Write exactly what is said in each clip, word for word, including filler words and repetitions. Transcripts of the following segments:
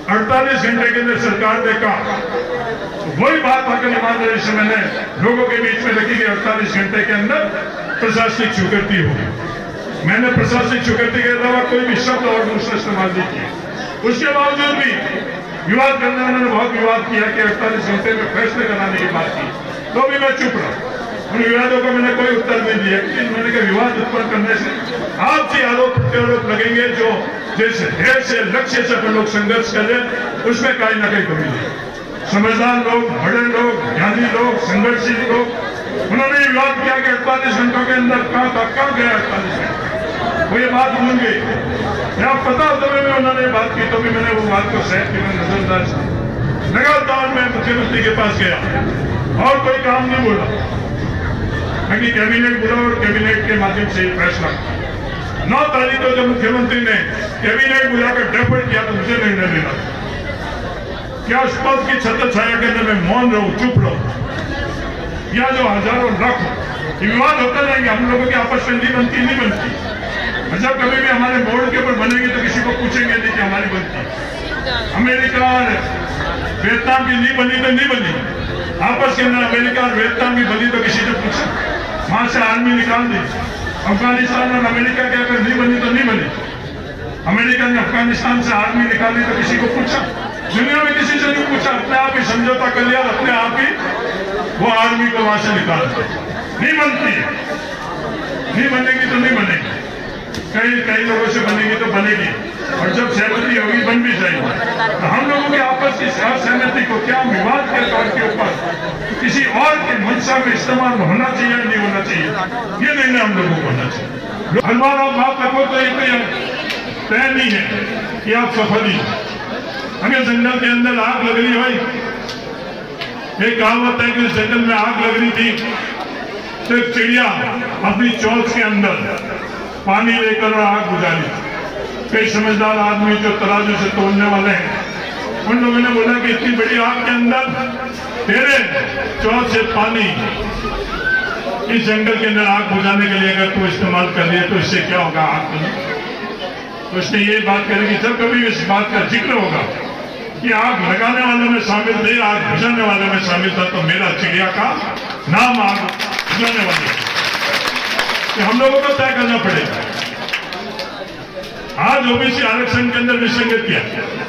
अड़तालीस घंटे के अंदर सरकार ने कहा, वही बात अगर ईमानदारी से मैंने लोगों के बीच में रखी कि अड़तालीस घंटे के अंदर प्रशासनिक स्वीकृति होगी। मैंने प्रशासनिक स्वीकृति के अलावा कोई भी शब्द और दूसरा इस्तेमाल नहीं किया। उसके बावजूद भी विवाद करने वालों ने बहुत विवाद किया कि अड़तालीस घंटे में फैसले कराने की बात की, तो भी मैं चुप रहा। उन विवादों का मैंने कोई उत्तर नहीं दिया, क्योंकि मैंने कहा विवाद उत्पन्न करने से आपसे आरोप प्रत्यारोप लगेंगे, जो जिस ध्येय से लक्ष्य से अपन लोग संघर्ष कर रहे हैं उसमें कहीं ना कहीं कमी नहीं। समझदार लोग, बड़े लोग, ज्ञानी लोग, संघर्षशील लोग, उन्होंने विवाद किया कि अड़तालीस घंटों के अंदर कहाँ था, कहाँ गया अड़तालीस घंटे, वो ये बात भूल गई। या पता होते हुए उन्होंने बात की तो भी मैंने वो बात को सहज की, मैंने नजरअंदाज की। लगातार मैं मुख्यमंत्री के पास गया और कोई काम नहीं बोला, बाकी कैबिनेट बुला और कैबिनेट के माध्यम से फैसला। नौ तारीख को जब मुख्यमंत्री ने कैबिनेट बुलाकर डेफर किया तो मुझे निर्णय लेना क्या उस पद की छत्र छाया के अंदर मैं मौन रहूं, चुप रहूं, या जो हजारों लाख विवाद होते रहेंगे, हम लोगों की आपस में नहीं बनती नहीं बनती। जब कभी भी हमारे बोर्ड के ऊपर बनेंगे तो किसी को पूछेंगे नहीं कि हमारी बनती। अमेरिका और वियतनाम की नहीं बनी तो नहीं बनी, आपस के अंदर अमेरिका और वियतनाम की बनी तो किसी ने पूछा, वहां से आर्मी निकाल दी। अफगानिस्तान और अमेरिका के अगर नहीं बनी तो नहीं बनी, अमेरिका ने अफगानिस्तान से आर्मी निकाली तो किसी को पूछा, दुनिया में किसी से नहीं पूछा, अपने आप ही समझौता कर लिया, अपने आप ही वो आर्मी को वहां से निकाल दिया। नहीं बनती है, नहीं बनेगी तो नहीं बनेगी, कई कई लोगों से बनेगी तो बनेगी, और जब सहमति होगी बन भी जाएगी। तो हम लोगों के आपस की सहमति को क्या विवाद के तौर के ऊपर किसी और के मंशा में इस्तेमाल होना चाहिए या नहीं होना चाहिए, ये निर्णय हम लोगों को होना चाहिए। हर बार आप बात रखो तो ये तय नहीं है कि आप सफल ही। अगर जंगल के अंदर आग लग रही भाई, एक कहावत है कि उस जंगल में आग लग रही थी तो एक चिड़िया अपनी चोंच के अंदर पानी लेकर आग बुझानी। कई समझदार आदमी जो तराजू से तोड़ने वाले हैं, उन लोगों ने बोला कि इतनी बड़ी आग के अंदर तेरे चोंच से पानी इस जंगल के अंदर आग बुझाने के लिए अगर तू इस्तेमाल कर लिया तो इससे क्या होगा आग में। तो उसने ये बात करेगी, जब कभी इस बात का जिक्र होगा कि आग लगाने वालों में शामिल थे, आग बुझाने वालों में शामिल था, तो मेरा चिड़िया का नाम आग बुझाने वाले। तो हम लोगों को तय करना पड़ेगा। आज ओबीसी आरक्षण के अंदर विसंगत किया,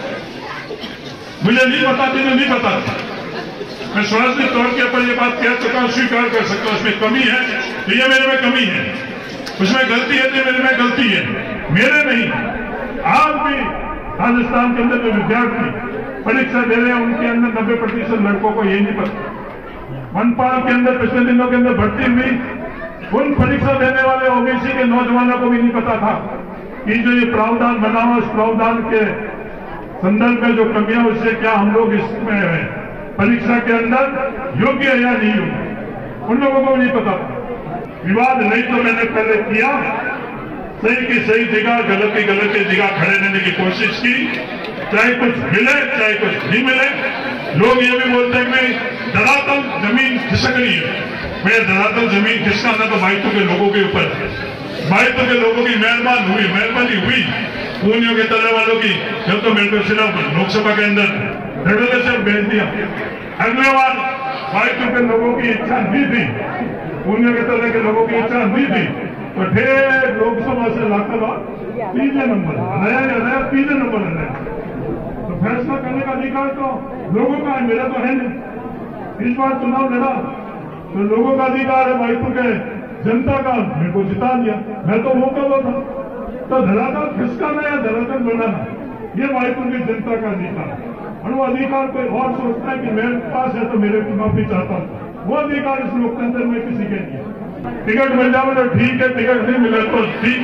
मुझे नहीं पता थी, नहीं पता था। मैं स्वाभाविक तौर के ऊपर ये बात कह चुका हूं, स्वीकार कर सकता हूं, उसमें कमी है तो ये मेरे में कमी है, उसमें गलती है तो मेरे में गलती है। मेरे नहीं, आज भी राजस्थान के अंदर जो विद्यार्थी परीक्षा दे रहे हैं उनके अंदर नब्बे प्रतिशत लड़कों को यही नहीं पता। मनपाल के अंदर पिछले दिनों के अंदर भर्ती हुई, उन परीक्षा देने वाले ओबीसी के नौजवानों को भी नहीं पता था कि जो ये प्रावधान बना हुआ, उस प्रावधान के संदर्भ में जो कमियां, उससे क्या हम लोग इसमें परीक्षा के अंदर योग्य है या नहीं योग्य, उन लोगों को नहीं पता था। विवाद नहीं तो मैंने पहले किया, सही की सही जगह, गलत की गलत की जगह खड़े रहने की कोशिश की, चाहे कुछ मिले चाहे कुछ नहीं मिले। लोग ये भी बोलते हैं कि धरातल जमीन खिसक रही है। मैं धरातल जमीन खिसकाना तो बाइतों के लोगों के ऊपर है, बाइतों के लोगों की मेहरबान हुई मेहरबानी हुई पूंजियों के तले वालों की। जब तो मेरे को सिर्फ लोकसभा के अंदर धड़ल्ले से भेज दिया, अगले बार बाइतों के लोगों की इच्छा नहीं थी, पूंजियों के तले के लोगों की इच्छा नहीं थी, तो ढेर लोकसभा से लाकर तीसरे नंबर नया नया तीसरे नंबर है। तो फैसला करने का अधिकार तो लोगों का है, मेरा तो है नहीं। इस बार चुनाव लड़ा तो लोगों का अधिकार है, बाइतों के जनता का, मेरे को जिता दिया, मैं तो वो कर था। तो धरातल खिसकाना या धरातल बनाना, ये बाइतों की जनता का अधिकार है। और वो अधिकार कोई और सोचता है कि मेरे पास है तो मेरे को माफी चाहता हूं, वो अधिकार इस लोकतंत्र में किसी के नहीं। टिकट मिल जाए तो ठीक है, टिकट नहीं मिले तो ठीक।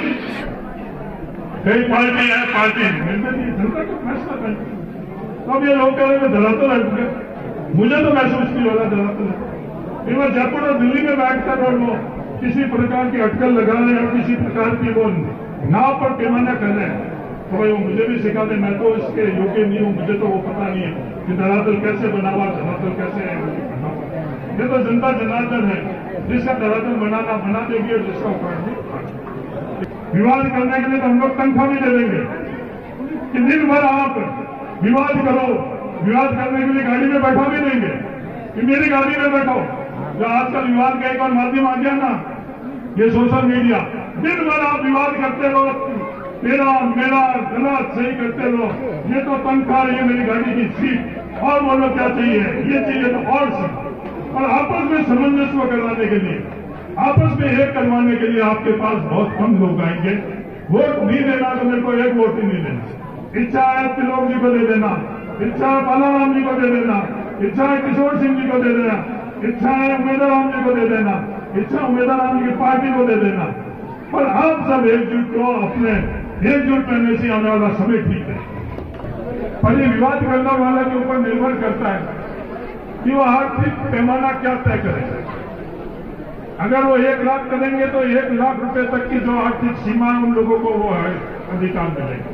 कई पार्टी है, पार्टी मिलते नहीं, जनता का फैसला करती। अब ये लोग कह रहे हैं धरातल हट गए, मुझे तो महसूस नहीं हो रहा धरातल है। मैं जयपुर और दिल्ली में बैठकर और वो किसी प्रकार की अटकल लगा रहे हैं और किसी प्रकार की वो नाव पर पैमाना कर रहे हैं, तो भाई वो मुझे भी सिखा दे, मैं तो इसके योग्य नहीं हूं, मुझे तो वो पता नहीं है कि धरातल कैसे बना हुआ, धरातल कैसे बना हुआ। ये तो जनता जनार्दन है, जिसका धरातल बनाना बना देगी और जिसका उखाड़। विवाद करने के लिए तो हम लोग तनख्वाह भी दे देंगे कि दिन भर आप विवाद करो, विवाद करने के लिए गाड़ी में बैठा भी देंगे कि मेरी गाड़ी में बैठो। जो आजकल विवाद का एक और माध्यम आ गया ना, ये सोशल मीडिया, दिन भर आप विवाद करते रहो, मेरा मेरा गलत सही करते रहो, ये तो तंग खा रही है मेरी गाड़ी की सीट, और बोलो क्या चाहिए, ये चाहिए तो और सीट। और आपस में सामंजस्य करवाने के लिए, आपस में एक करवाने के लिए आपके पास बहुत कम लोग आएंगे। वोट नहीं देना तो मेरे को एक वोट ही नहीं देना। इच्छा है त्रिलोक जी को दे देना, इच्छा है बालाराम जी को दे देना, इच्छा है किशोर सिंह जी को दे देना, इच्छा है उमेदवार राम जी को दे देना, इच्छा उमेदवार राम जी की पार्टी को दे देना। पर आप सब एकजुट को अपने एकजुट करने से आने वाला समय ठीक है। पर ये विवाद करने वाला के ऊपर निर्भर करता है कि वो आर्थिक पैमाना क्या तय करेगा। अगर वो एक लाख करेंगे तो एक लाख रुपए तक की जो आर्थिक सीमा है उन लोगों को वो है अधिकार मिलेगा।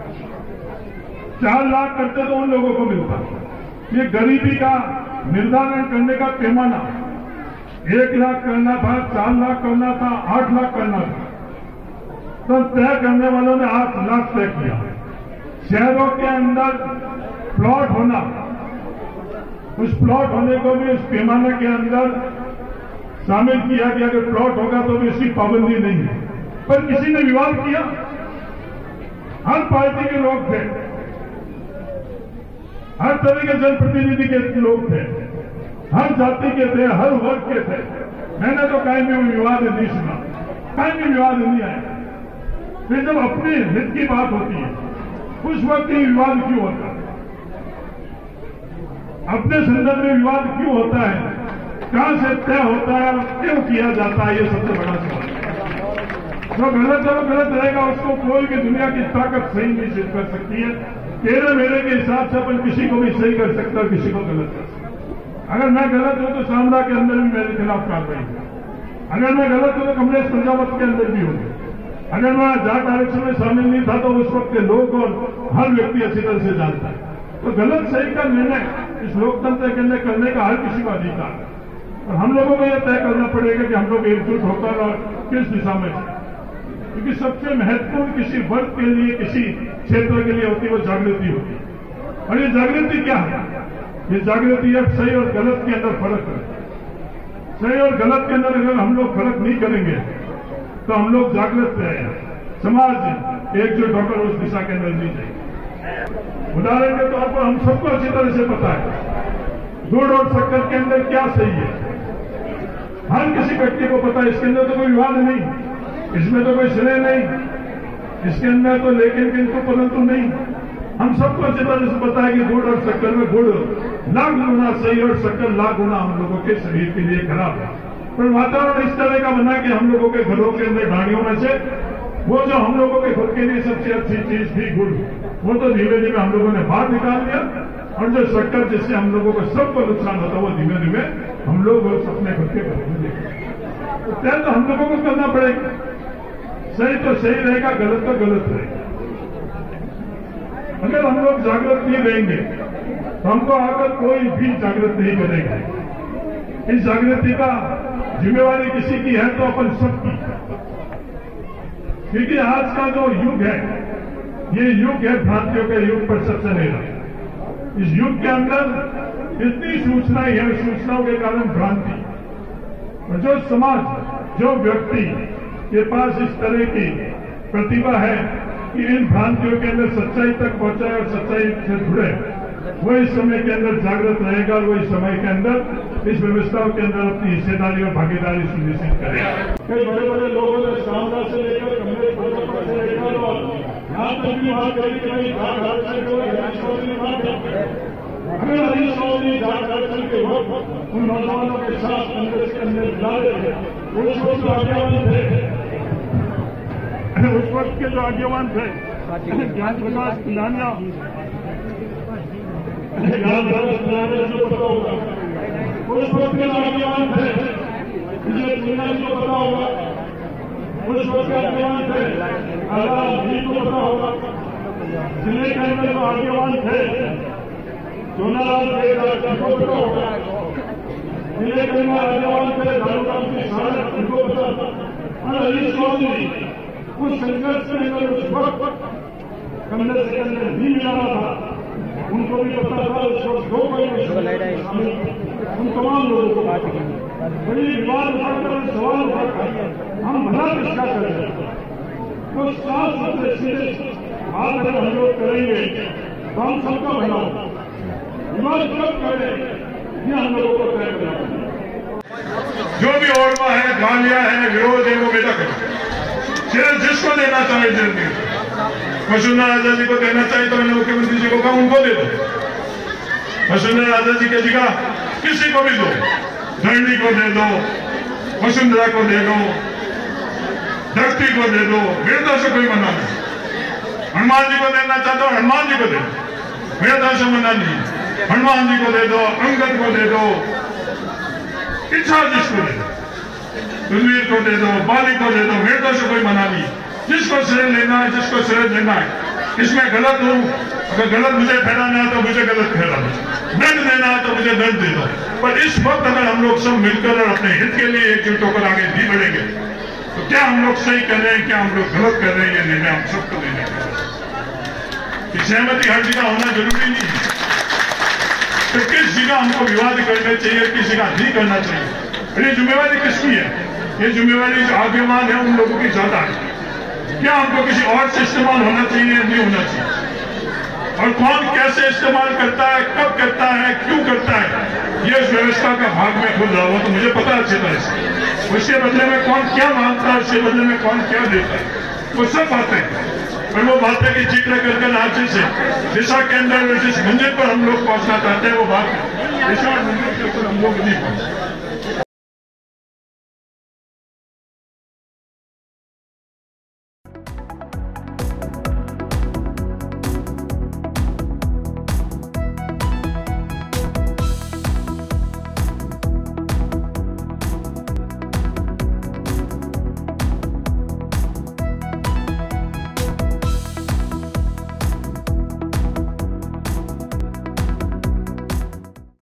चार लाख करते तो उन लोगों को मिलता। ये गरीबी का निर्धारण करने का पैमाना एक लाख करना था, चार लाख करना था, आठ लाख करना था, तो तय करने वालों ने आठ लाख तय किया। शहरों के अंदर प्लॉट होना, उस प्लॉट होने को भी उस पैमाने के अंदर शामिल किया कि अगर प्लॉट होगा तो भी इसकी पाबंदी नहीं है। पर किसी ने विवाद किया, हर पार्टी के लोग थे, हर तरह के जनप्रतिनिधि के लोग थे, हर जाति के थे, हर वर्ग के थे। मैंने तो कहीं भी विवाद नहीं सुना, कहीं भी विवाद नहीं आया। फिर जब अपने हित की बात होती है उस वक्त ही विवाद क्यों होता है? अपने संदर्भ में विवाद क्यों होता है? कहां से तय होता है और क्यों किया जाता है? ये सबसे बड़ा सवाल है। जो गलत है वो गलत रहेगा, उसको कोई भी दुनिया की ताकत सही नहीं सिद्ध कर सकती है। तेरे मेरे के हिसाब से अपन किसी को भी सही कर सकता है, किसी को गलत कर सकता। अगर मैं गलत हूं तो सामना के अंदर भी मेरे खिलाफ कार्रवाई होगी। अगर मैं गलत हूं तो कमलेश प्रजापत के अंदर भी होगी। अगर मैं जाट आरक्षण में शामिल नहीं था तो उस वक्त के लोग और हर व्यक्ति अच्छी तरह से जानता है। तो गलत सही का निर्णय इस लोकतंत्र के अंदर करने का हर किसी का अधिकार है। और हम लोगों को यह तय करना पड़ेगा कि हम लोग एकजुट होकर और किस दिशा में, क्योंकि सबसे महत्वपूर्ण किसी वर्ग के लिए, किसी क्षेत्र के लिए होती है वो जागृति होती है। और ये जागृति क्या है? ये जागृति है सही और गलत के अंदर फर्क है। सही और गलत के अंदर अगर हम लोग फर्क नहीं करेंगे तो हम लोग जागृत रहे, समाज एकजुट होकर उस दिशा के अंदर नहीं जाएंगे। उदाहरण के तौर पर हम सबको अच्छी तरह से पता है गुड़ और शक्कर के अंदर क्या सही है, हर किसी व्यक्ति को पता है। इसके अंदर तो कोई विवाद नहीं, इसमें तो कोई श्रेय नहीं, इसके अंदर तो लेकिन किंतु परंतु नहीं। हम सबको अच्छी तरह से पता है कि गुड़ और शक्कर में गुड़ लाख गुना सही और शक्कर लाख गुना हम लोगों के शरीर के लिए खराब है। पर वातावरण इस तरह का बना कि हम लोगों के घरों के अंदर ढाणियों में से वो जो हम लोगों के खुद के लिए सबसे अच्छी चीज थी गुड़, वो तो धीरे धीरे हम लोगों ने बाहर निकाल दिया। और जो शक्कर जिससे हम लोगों को सबको नुकसान होता वो धीमे धीमे हम लोग अपने खुद के घरों में देखते। तो तय तो हम लोगों को करना पड़ेगा। सही तो सही रहेगा, गलत तो गलत रहेगा। अगर हम लोग जागृत नहीं रहेंगे तो हमको आकर कोई भी जागृत नहीं करेगा। इस जागृति का जिम्मेवारी किसी की है तो अपन सबकी, क्योंकि आज का जो युग है ये युग है भ्रांतियों के युग पर सबसे नहीं। इस युग के अंदर इतनी सूचनाएं हैं, सूचनाओं के कारण भ्रांति, और जो समाज, जो व्यक्ति के पास इस तरह की प्रतिभा है कि इन भ्रांतियों के अंदर सच्चाई तक पहुंचाए और सच्चाई से जुड़े, वो इस समय के अंदर जागृत रहेगा और वो इस समय के अंदर इस व्यवस्थाओं के अंदर अपनी हिस्सेदारी और भागीदारी सुनिश्चित करेगा। कई बड़े बड़े लोगों ने शानदार से लेकर कमरे से लेकर और यहाँ तक भी बात करी कि भाई जाट आरक्षण को हरीश चौधरी बात करते। अगर हरीश चौधरी जाट आरक्षण के वक्त उन नौजवानों के साथ कांग्रेस के अंदर मिला रहे थे, उस वक्त जो आगेवान थे, उस वक्त के जो आगेवान थे ज्ञान प्रकाश पिलानिया, ज्ञान प्रकाश पिलानिया जो पता होगा, उस वक्त के जो आगेवान थे विजय सिन्हा जी को पता होगा, उस वक्त के आगेवान थे आजाद जी को पता होगा, जिले के अंदर जो आगेवान थे सोनालाल जी को पता होगा, जिले के अंदर आगेवान थे दारूराम सिंह सागर उनको पता था। और हरीश चौधरी उस संघर्ष के अंदर उस वक्त कांग्रेस के अंदर नहीं मिला था हमको भी पता था उस वक्त दो महीने उन तमाम लोगों को बड़ी विवाद उठाकर सवाल उठाकर हम भला किसका कर रहे हैं। तो साफ सुथरे सीधे बात अगर हम लोग करेंगे तो हम सबका भला होगा। विवाद कब करें ये हम लोगों को तय करना। जो भी ओरमा है, गालियां है, विरोध है, वो बेटा करो। सिर्फ जिसको देना चाहे जेल में, वसुंधरा राजा जी को देना चाहिए तो मैंने मुख्यमंत्री जी को कहा उनको दे दो। वसुंधरा राजा जी के जगह किसी को भी दो, धरणी को दे दो, वसुंधरा को दे दो, धरती को दे दो, मेरे तरफ से कोई मना नहीं। हनुमान जी को देना चाहता हूं, हनुमान जी को दे दो, मेरे तरफ से मना नहीं। हनुमान जी को दे दो, अंगद को दे दो, इच्छा जिसको दे दो, रणवीर को दे दो, बाली को दे दो, मेरे तरफ से कोई मना नहीं। जिसको श्रेय लेना है, जिसको श्रेय देना है, इसमें गलत हूं, अगर गलत मुझे ठहराना है तो मुझे गलत ठहरा दो, दंड देना है तो मुझे दंड दे दो। पर इस वक्त अगर हम लोग सब मिलकर और अपने हित के लिए एकजुट होकर आगे नहीं बढ़ेंगे तो क्या हम लोग सही कर रहे हैं, क्या हम लोग गलत कर रहे हैं, ये निर्णय हम सबको लेने का। सहमति हर जगह होना जरूरी नहीं है। तो किस जगह हमको विवाद करना चाहिए, किस जगह नहीं करना चाहिए, ये जिम्मेवारी किसकी है? ये जिम्मेवारी जो आगेवान है उन लोगों की ज्यादा है। क्या हमको किसी और से इस्तेमाल होना चाहिए या नहीं होना चाहिए, और कौन कैसे इस्तेमाल करता है, कब करता है, क्यों करता है, ये उस व्यवस्था का भाग में खुद रहा हूं तो मुझे पता अच्छी तरह से। उसके बदले में कौन क्या मांगता है, उसके बदले में कौन क्या देता है, वो सब बातें। और वो बातें की जिक्र कर कर आज से दिशा के अंदर जिस मंजिल पर हम लोग पहुंचना चाहते हैं वो बात दिशा और मंजिल के ऊपर हम लोग नहीं पहुंचे।